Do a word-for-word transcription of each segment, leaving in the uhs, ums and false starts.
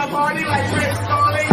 my party like Chris Farley.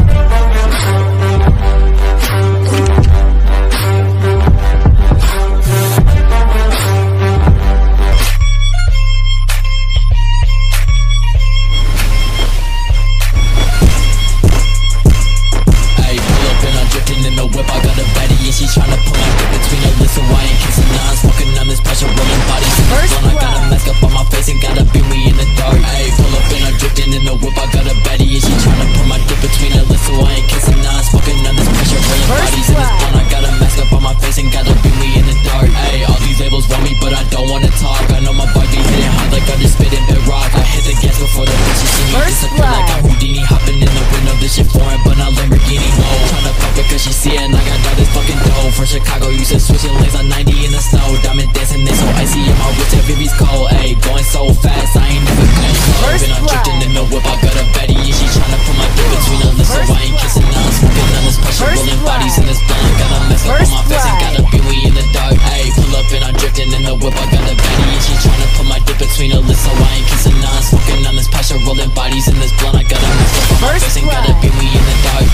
She's tryna pull my dick between her lips, so I ain't kissing. Now I'm smoking on this pressure, rolling bodies in the blunt. I got a mask up on my face and gotta beat me in the dark. Ayy, pull up and I'm drifting in the whip. I got a baddie and she tryna put my dick between her lips, so I ain't kissing. Now I'm smoking on this pressure, rolling bodies in this blunt. I got a mask up on my face and gotta beat me in the dark. Ayy, all these labels want me, but I don't wanna talk. I know my body be hitting hard like I just spit in bedrock. I hit the gas before the bitches see me disappear like a Houdini, hopping in the window. This shit foreign, but not Lamborghini. Oh, tryna pop it cause she see it and I got all this fucking dough. From Chicago, used to switching lanes on ninety in the snow. Diamond dancing, they so icy in my wrist, everybody's cold. Ayy, going so fast, I ain't never going slow. Been I'm drifting in the whip, I got a baddie and she tryna put my dick between her lips, so I ain't kissing. Now I'm smoking on this pressure, rolling bodies in this blunt. Got a mask up on my face and gotta beat me in the dark. Ayy, pull up and I'm drifting in the whip, I got a baddie and she tryna put my dick between her lips, so I ain't kissing. Now I'm smoking on this pressure, rolling bodies in this blunt. I got a mask up on my face and gotta beat me in the dark.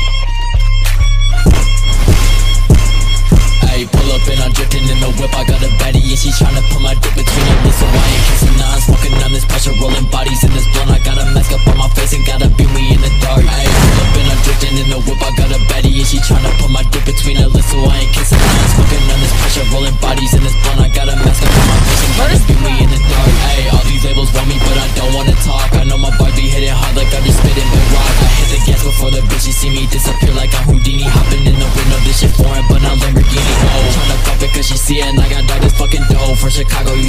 Pull up and I'm drifting in the whip, I got a baddie and she tryna put my dick between her lips, so I ain't kissing. Now I'm smoking on this pressure, rolling bodies in this blunt. I got a mask up on my face and gotta beat me in the dark. Ayy, pull up and I'm drifting in the whip, I got a baddie and she tryna put my dick between her lips, so I ain't kissing. Now I'm smoking on this pressure, rolling bodies in this blunt. I got a mask up on my face and gotta beat me in the dark. Ayy, all these labels want me, but I don't wanna talk. I know my body be hitting hard like I just spit in bedrock. I hit the gas before the bitches see me disappear like a Houdini, hopping in the window. This shit foreign, but not Lamborghini. Oh, tryna pop it cause she see it and I got all this fucking dough. From Chicago,